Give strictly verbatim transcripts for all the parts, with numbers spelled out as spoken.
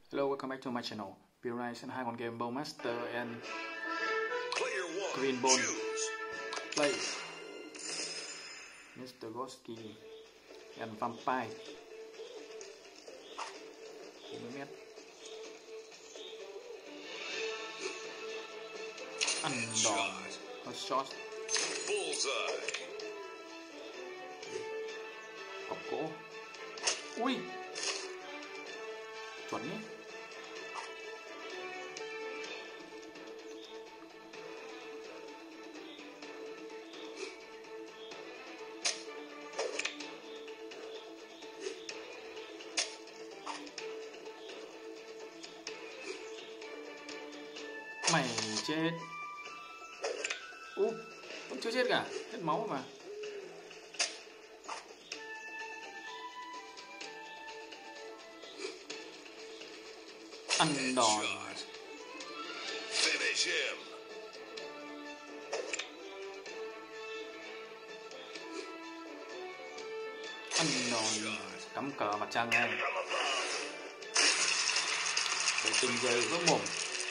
Hello, welcome back to my channel. Video này sẽ là hai con game Bowmaster and Green Bone. Play mister Gosky and Vampire. bốn mươi mét. Ăn đòn. Hot shot. Cọc gỗ. Ui, chuẩn nhé. Mày chết. Úp, vẫn chưa chết cả, hết máu mà. Ăn đòn. Ăn đòn. Cắm cờ mặt trăng ngay. Để tình rơi vỡ mồm.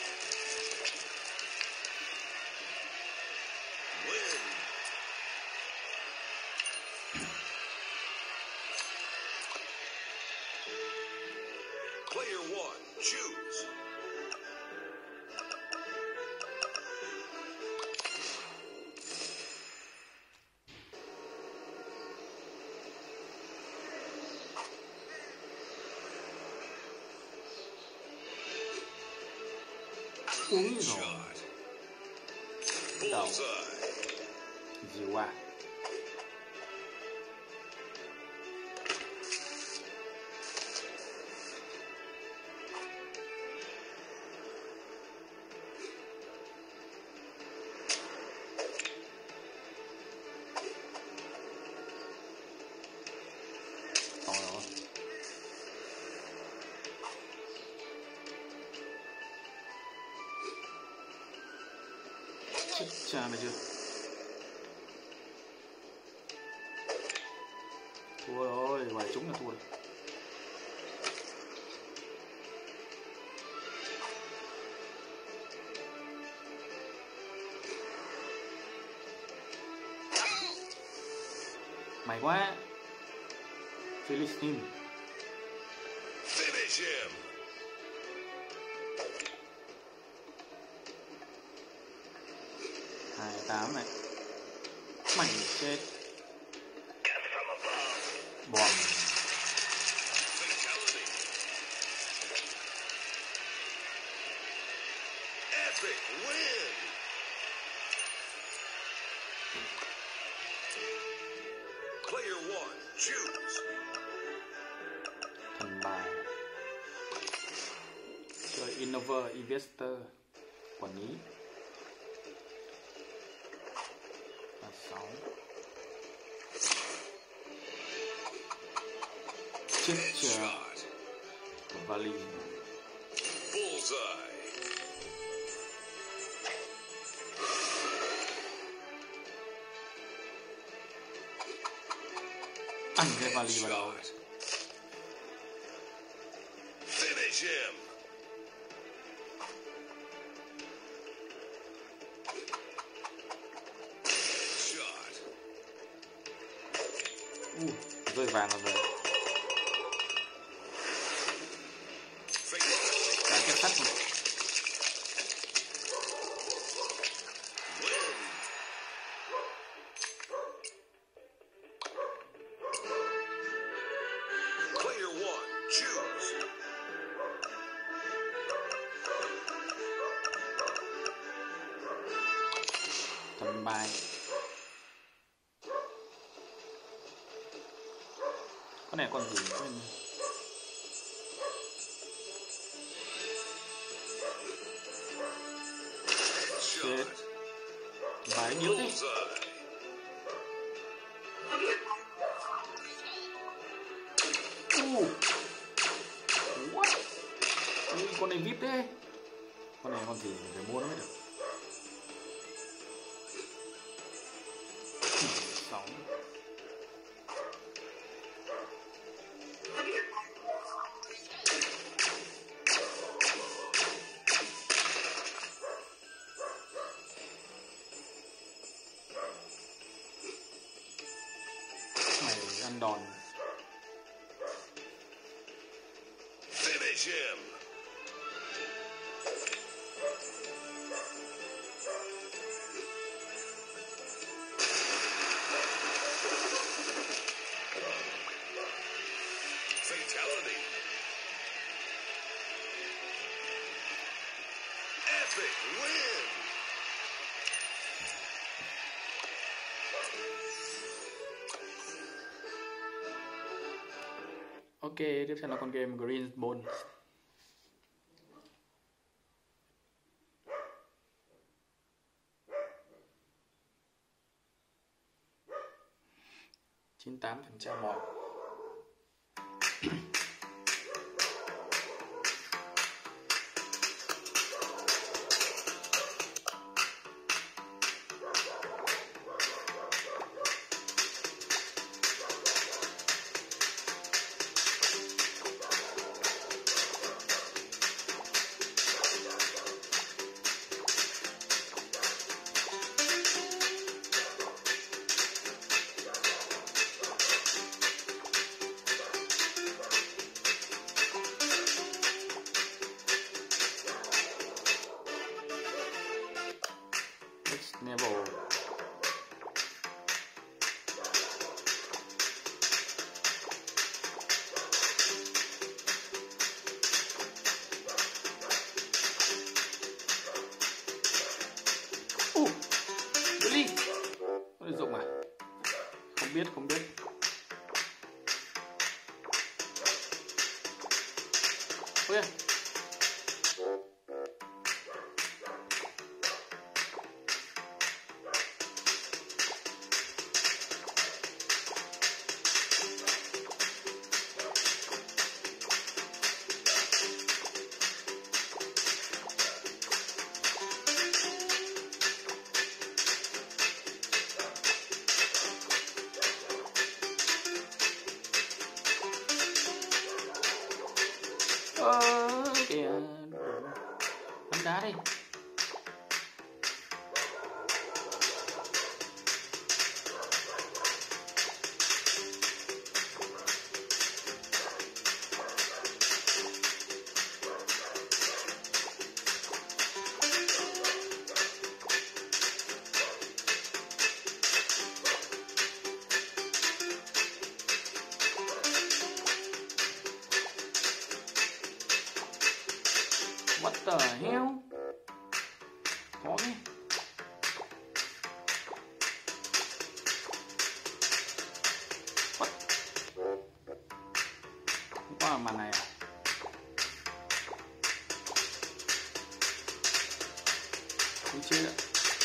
Player one, choose. Uống rồi. Đầu. Dịu à. Chết cha mày chưa? Thua rồi, vài chúng là thua. Mày quá. Philistine. Finish him. hai tám này. Mày chết. Bom. Epic win. Player one, choose. Thần bài. Chơi Innover Investor. Quản lý. sáu. Chết chờ. Valley. Bullseye. Ăn cái Valley vào đầu. Finish him. Uh, rơi vàng rồi. Cái cái sắt này. Player one, choose. Thần bài. Con này còn gì quên. Chết. Bài yếu thế. Uh. What? Ui, con này vê i pê thế. Con này con gì mình phải mua nó mới được. Sáu. ăn đòn. Finish him. Fatality. Epic win. Ok, tiếp theo là con game Green Bones. chín mươi tám phần trăm mọi. Level. Uh, Billy. Có được dụng à? Không biết, không biết. Ôi, ơ kìa, bắn đá đi. What the hell? Khó thế. What? Không qua màn này à? Không chết ạ.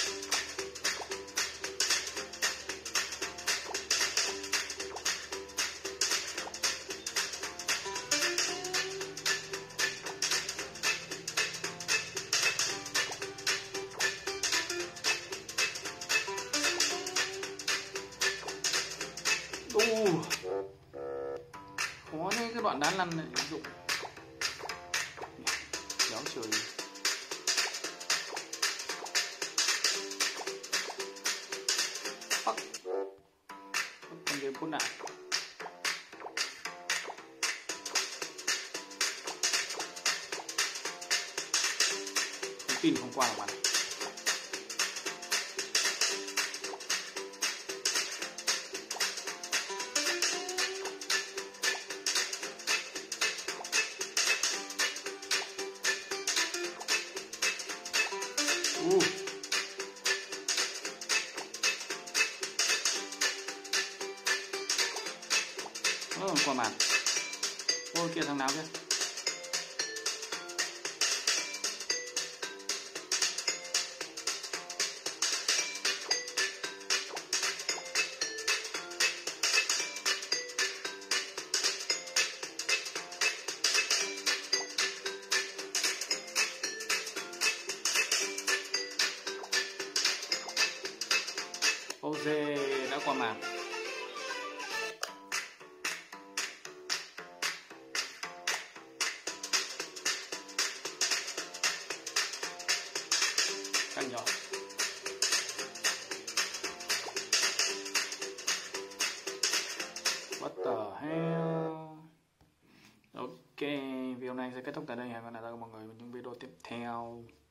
Uh, khó thế, cái đoạn đá lăn này dụng kéo trời. Fuck. Con game phút nào thông tin không qua là mặt. Uh. Ờ, qua màn. Ôi kia thằng nào kia. Jose đã qua màn. Căng nhỏ. What the hell. Ok, video này sẽ kết thúc tại đây. Hẹn gặp lại mọi người trong video tiếp theo.